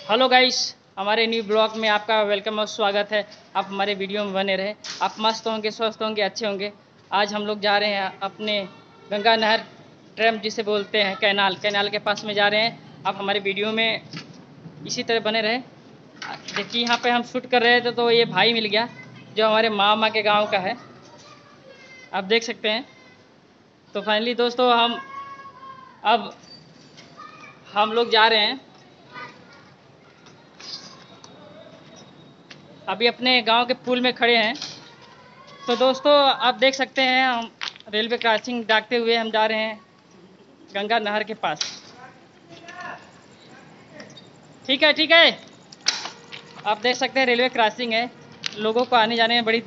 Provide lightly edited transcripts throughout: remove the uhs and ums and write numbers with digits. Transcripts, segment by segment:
Hello guys, हमारे new blog में आपका वेलकम और स्वागत है। आप हमारे वीडियो में बने रहे। आप मस्त होंगे, स्वस्थ होंगे, अच्छे होंगे। आज हम लोग जा रहे हैं अपने गंगा नहर ट्रैम जिसे बोलते हैं, कैनाल के पास में जा रहे हैं। आप हमारे वीडियो में इसी तरह बने रहे। देखिए, यहाँ पे हम शूट कर रहे थे तो ये भाई मिल गया जो हमारे मामा के गाँव का है, आप देख सकते हैं। तो फाइनली दोस्तों अब हम लोग जा रहे हैं अभी अपने गांव के पुल में खड़े हैं। तो दोस्तों आप देख सकते हैं, हम रेलवे क्रॉसिंग दागते हुए हम जा रहे हैं गंगा नहर के पास। ठीक है, ठीक है। आप देख सकते हैं रेलवे क्रॉसिंग है। लोगों को आने जाने में बड़ी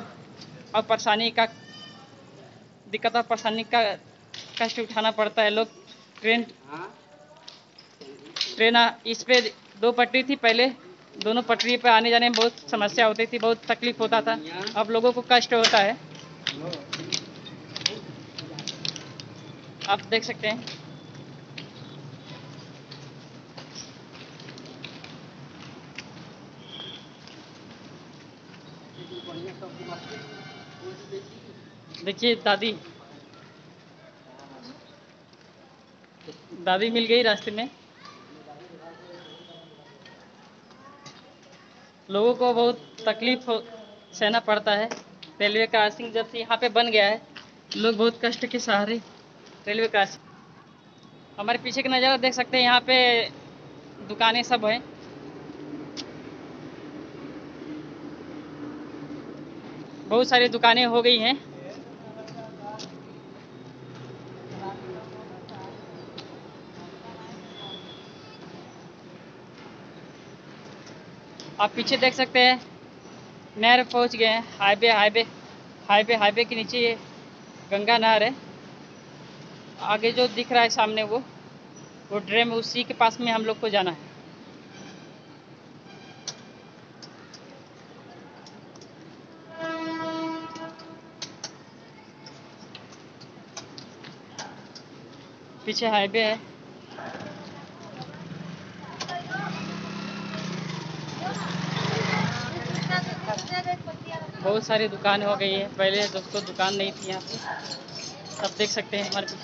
दिक्कत और परेशानी का कष्ट उठाना पड़ता है। लोग ट्रेन ट्रेन इस पे दो पटरी थी पहले, दोनों पटरी पे आने जाने में बहुत समस्या होती थी, बहुत तकलीफ होता था। अब लोगों को कष्ट होता है, आप देख सकते हैं। देखिए दादी दादी मिल गई रास्ते में। लोगों को बहुत तकलीफ सहना पड़ता है। रेलवे क्रॉसिंग जब से यहाँ पे बन गया है, लोग बहुत कष्ट के सहारे रेलवे क्रॉसिंग। हमारे पीछे का नज़ारा देख सकते हैं, यहाँ पे दुकानें सब हैं। बहुत सारी दुकानें हो गई हैं। आप पीछे देख सकते हैं, नहर पहुँच गए हैं। हाईवे के नीचे ये गंगा नहर है। आगे जो दिख रहा है सामने वो ड्रेम, उसी के पास में हम लोग को जाना है। पीछे हाईवे है। बहुत सारी दुकान हो गई है। पहले दोस्तों दुकान नहीं थी यहाँ पे, सब देख सकते हैं। हमारे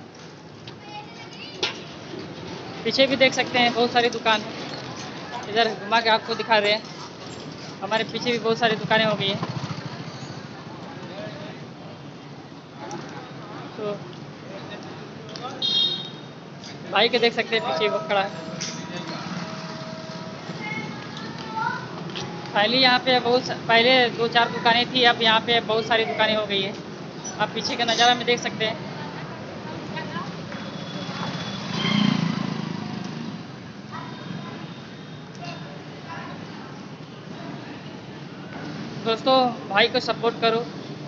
पीछे भी देख सकते हैं, बहुत सारी दुकान है। इधर घुमा के आपको दिखा रहे हैं, हमारे पीछे भी बहुत सारी दुकानें हो गई हैं। तो भाई के देख सकते हैं, पीछे वो खड़ा है। पहले यहाँ पे पहले 2-4 दुकानें थी, अब यहाँ पे बहुत सारी दुकानें हो गई है। आप पीछे का नज़ारा में देख सकते हैं। दोस्तों भाई को सपोर्ट करो,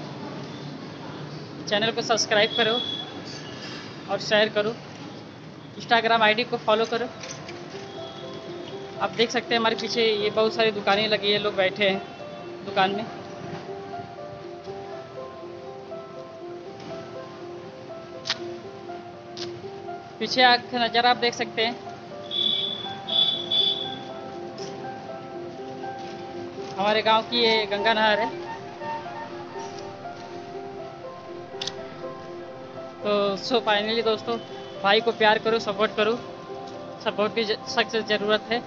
चैनल को सब्सक्राइब करो और शेयर करो, इंस्टाग्राम आईडी को फॉलो करो। आप देख सकते हैं हमारे पीछे ये बहुत सारी दुकानें लगी है, लोग बैठे हैं दुकान में। पीछे का नज़ारा आप देख सकते हैं, हमारे गांव की ये गंगा नहर है। तो फाइनली दोस्तों, भाई को प्यार करो, सपोर्ट करो। सपोर्ट की सख्त ज़रूरत है।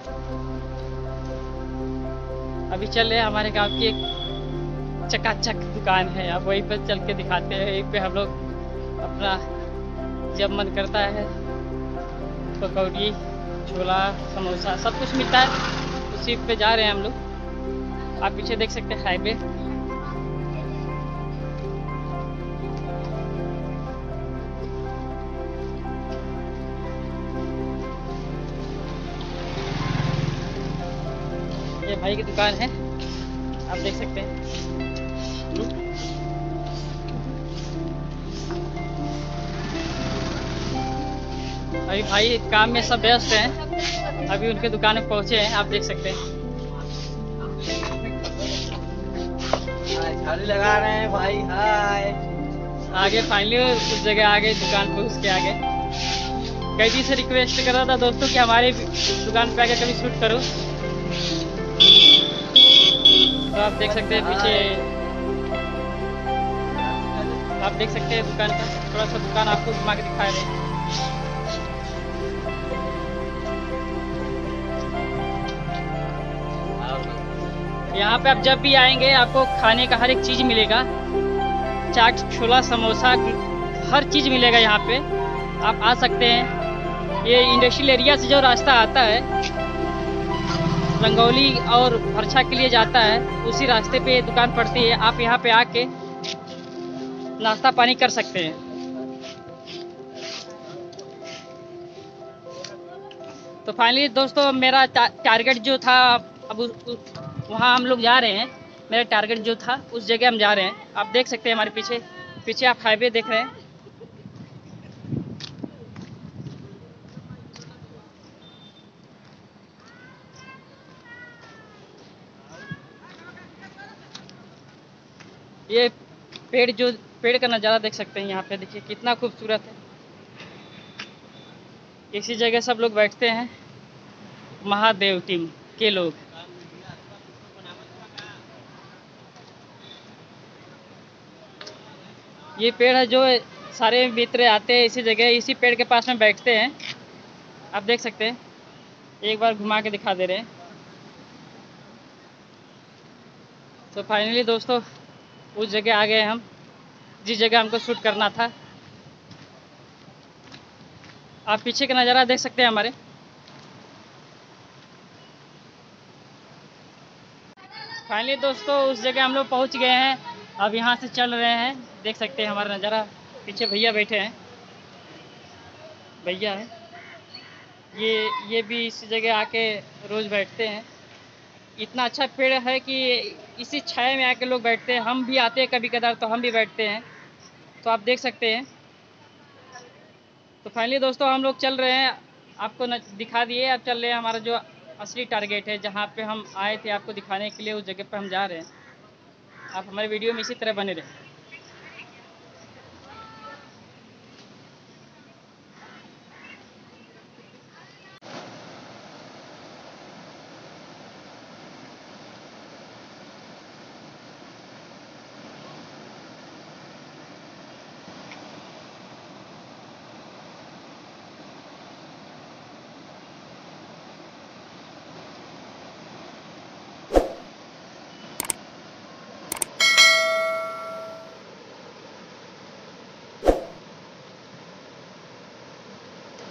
अभी चल रहे हमारे गांव की एक चकाचक दुकान है, अब वहीं पर चल के दिखाते हैं। वहीं पे हम लोग अपना जब मन करता है पकौड़ी, छोला, समोसा सब कुछ मिलता है, उसी पे जा रहे हैं हम लोग। आप पीछे देख सकते हैं हाईवे। ये भाई की दुकान है, आप देख सकते हैं। अभी भाई काम में सब व्यस्त हैं, अभी उनके दुकान में पहुंचे हैं, आप देख सकते हैं। झाड़ू लगा रहे हैं भाई। हाय आगे फाइनली उस जगह आ गए, दुकान पे उसके आगे। कई दिन से रिक्वेस्ट कर रहा था दोस्तों कि हमारे दुकान पे आके कभी शूट करो। तो आप देख सकते हैं पीछे, आप देख सकते हैं दुकान का थोड़ा सा दुकान आपको घुमा के दिखा रहे हैं। यहाँ पे आप जब भी आएंगे आपको खाने का हर एक चीज़ मिलेगा, चाट, छोला, समोसा, हर चीज़ मिलेगा यहाँ पे। आप आ सकते हैं। ये इंडस्ट्रियल एरिया से जो रास्ता आता है रंगौली और भरछा के लिए जाता है, उसी रास्ते पे दुकान पड़ती है। आप यहाँ पे आके नाश्ता पानी कर सकते हैं। तो फाइनली दोस्तों मेरा टारगेट जो था, अब वहाँ हम लोग जा रहे हैं। मेरा टारगेट जो था उस जगह हम जा रहे हैं। आप देख सकते हैं हमारे पीछे, पीछे आप हाईवे देख रहे हैं। ये पेड़ का नज़ारा देख सकते हैं। यहाँ पे देखिए कितना खूबसूरत है। इसी जगह सब लोग बैठते हैं, महादेव टीम के लोग। ये पेड़ है जो सारे मित्र आते हैं इसी जगह, इसी पेड़ के पास में बैठते हैं। आप देख सकते हैं, एक बार घुमा के दिखा दे रहे हैं। तो फाइनली दोस्तों उस जगह आ गए हम जिस जगह हमको शूट करना था। आप पीछे का नज़ारा देख सकते हैं हमारे। फाइनली दोस्तों उस जगह हम लोग पहुंच गए हैं। अब यहाँ से चल रहे हैं। देख सकते हैं हमारा नज़ारा। पीछे भैया बैठे हैं, भैया है ये भी इसी जगह आके रोज़ बैठते हैं। इतना अच्छा पेड़ है कि इसी छाया में आके लोग बैठते हैं। हम भी आते हैं कभी कदार तो हम भी बैठते हैं। तो आप देख सकते हैं। तो फाइनली दोस्तों हम लोग चल रहे हैं, आपको दिखा दिए। अब चल रहे हैं हमारा जो असली टारगेट है, जहाँ पे हम आए थे आपको दिखाने के लिए, उस जगह पर हम जा रहे हैं। आप हमारे वीडियो में इसी तरह बने रहें।